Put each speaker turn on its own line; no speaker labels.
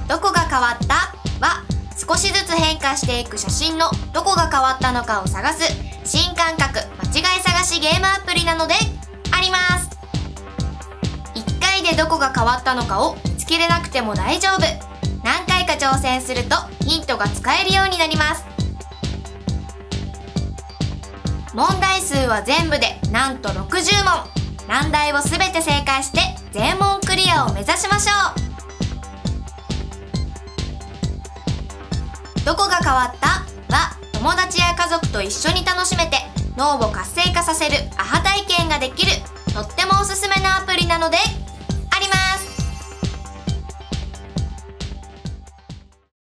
どこが変わったは少しずつ変化していく写真のどこが変わったのかを探す新感覚間違い探しゲームアプリなのであります。1回でどこが変わったのかを見つけれなくても大丈夫。何回か挑戦するとヒントが使えるようになります。問題数は全部でなんと60問。難題を全て正解して全問クリアを目指しましょう。どこが変わったは友達や家族と一緒に楽しめて脳を活性化させるアハ体験ができるとってもおすすめのアプリなので